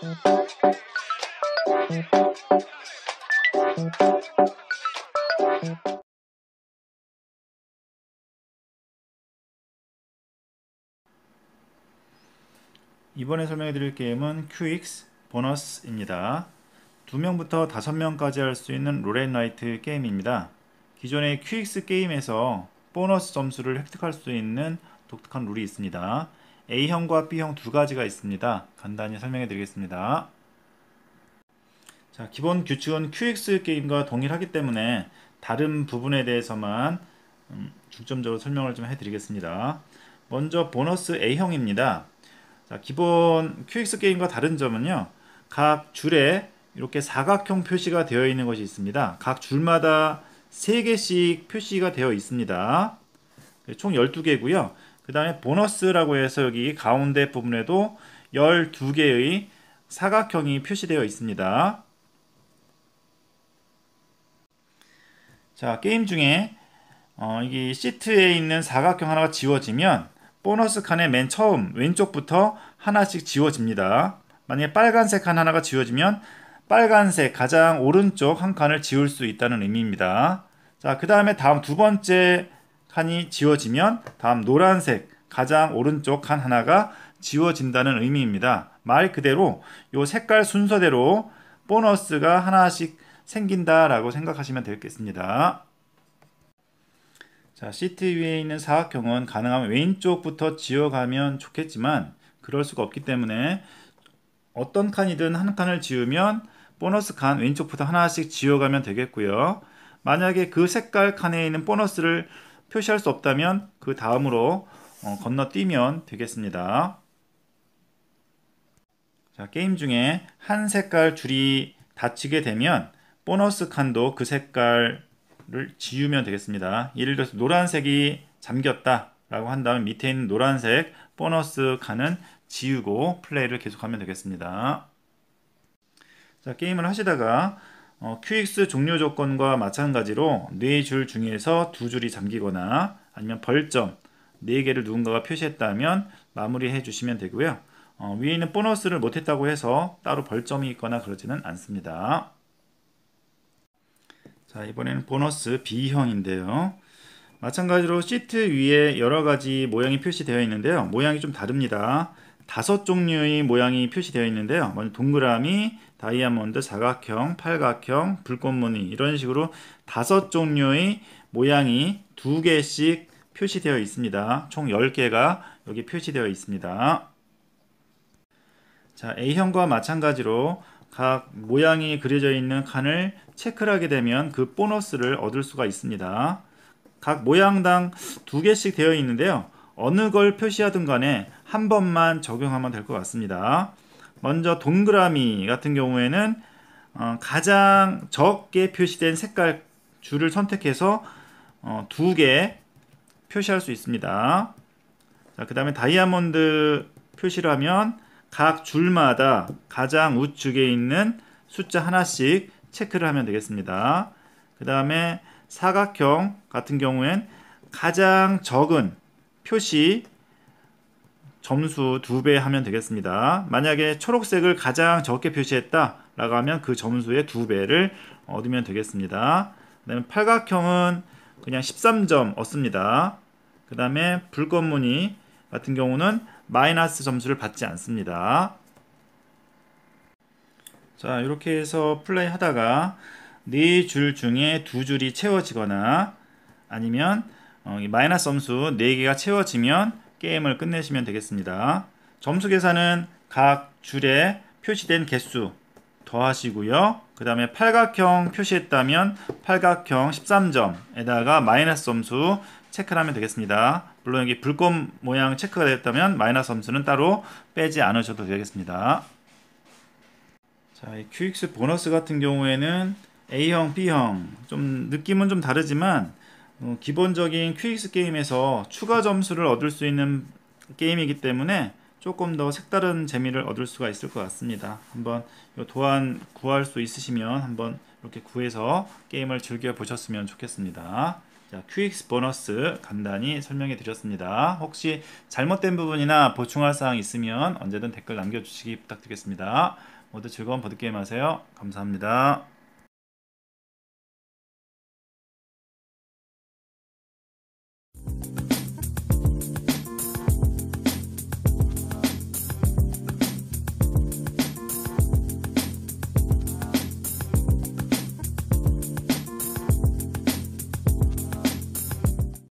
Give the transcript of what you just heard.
이번에 설명해 드릴 게임은 QX 보너스입니다. 2명부터 5명까지 할 수 있는 롤앤라이트 게임입니다. 기존의 QX 게임에서 보너스 점수를 획득할 수 있는 독특한 룰이 있습니다. A형과 B형 두 가지가 있습니다. 간단히 설명해 드리겠습니다. 자, 기본 규칙은 QX 게임과 동일하기 때문에 다른 부분에 대해서만 중점적으로 설명을 좀 해드리겠습니다. 먼저 보너스 A형입니다. 자, 기본 QX 게임과 다른 점은요, 각 줄에 이렇게 사각형 표시가 되어 있는 것이 있습니다. 각 줄마다 3개씩 표시가 되어 있습니다. 총 12개고요. 그 다음에 보너스라고 해서 여기 가운데 부분에도 12개의 사각형이 표시되어 있습니다. 자, 게임 중에 이게 시트에 있는 사각형 하나가 지워지면 보너스 칸의 맨 처음 왼쪽부터 하나씩 지워집니다. 만약에 빨간색 칸 하나가 지워지면 빨간색 가장 오른쪽 한 칸을 지울 수 있다는 의미입니다. 자, 그 다음에 다음 두 번째 칸이 지워지면 다음 노란색 가장 오른쪽 칸 하나가 지워진다는 의미입니다. 말 그대로 이 색깔 순서대로 보너스가 하나씩 생긴다라고 생각하시면 되겠습니다. 자, 시트 위에 있는 사각형은 가능하면 왼쪽부터 지워가면 좋겠지만 그럴 수가 없기 때문에 어떤 칸이든 한 칸을 지우면 보너스 칸 왼쪽부터 하나씩 지워가면 되겠고요. 만약에 그 색깔 칸에 있는 보너스를 표시할 수 없다면 그 다음으로 건너뛰면 되겠습니다. 자, 게임 중에 한 색깔 줄이 닫히게 되면 보너스 칸도 그 색깔을 지우면 되겠습니다. 예를 들어서 노란색이 잠겼다 라고 한다면 밑에 있는 노란색 보너스 칸은 지우고 플레이를 계속하면 되겠습니다. 자, 게임을 하시다가 QX 종료 조건과 마찬가지로 4줄 중에서 2줄이 잠기거나 아니면 벌점 4개를 누군가가 표시했다면 마무리해 주시면 되고요. 위에 있는 보너스를 못했다고 해서 따로 벌점이 있거나 그러지는 않습니다. 자, 이번에는 보너스 B형인데요. 마찬가지로 시트 위에 여러가지 모양이 표시되어 있는데요. 모양이 좀 다릅니다. 5종류의 모양이 표시되어 있는데요. 먼저 동그라미, 다이아몬드, 사각형, 팔각형, 불꽃무늬 이런 식으로 5종류의 모양이 2개씩 표시되어 있습니다. 총 10개가 여기 표시되어 있습니다. 자, A형과 마찬가지로 각 모양이 그려져 있는 칸을 체크를 하게 되면 그 보너스를 얻을 수가 있습니다. 각 모양당 2개씩 되어 있는데요. 어느 걸 표시하든 간에 한 번만 적용하면 될 것 같습니다. 먼저 동그라미 같은 경우에는 가장 적게 표시된 색깔 줄을 선택해서 2개 표시할 수 있습니다. 자, 그 다음에 다이아몬드 표시를 하면 각 줄마다 가장 우측에 있는 숫자 하나씩 체크를 하면 되겠습니다. 그 다음에 사각형 같은 경우엔 가장 적은 표시 점수 2배 하면 되겠습니다. 만약에 초록색을 가장 적게 표시했다 라고 하면 그 점수의 2배를 얻으면 되겠습니다. 그 다음에 팔각형은 그냥 13점 얻습니다. 그 다음에 불꽃무늬 같은 경우는 마이너스 점수를 받지 않습니다. 자, 이렇게 해서 플레이 하다가 4줄 중에 2줄이 채워지거나 아니면 마이너스 점수 4개가 채워지면 게임을 끝내시면 되겠습니다. 점수 계산은 각 줄에 표시된 개수 더하시고요. 그 다음에 팔각형 표시했다면 팔각형 13점에다가 마이너스 점수 체크를 하면 되겠습니다. 물론 여기 불꽃 모양 체크가 됐다면 마이너스 점수는 따로 빼지 않으셔도 되겠습니다. 자, 이 QX 보너스 같은 경우에는 A형, B형 좀 느낌은 좀 다르지만 기본적인 QX 게임에서 추가 점수를 얻을 수 있는 게임이기 때문에 조금 더 색다른 재미를 얻을 수가 있을 것 같습니다. 한번 이 도안 구할 수 있으시면 한번 이렇게 구해서 게임을 즐겨 보셨으면 좋겠습니다. 자, QX 보너스 간단히 설명해 드렸습니다. 혹시 잘못된 부분이나 보충할 사항 있으면 언제든 댓글 남겨주시기 부탁드리겠습니다. 모두 즐거운 보드게임 하세요. 감사합니다.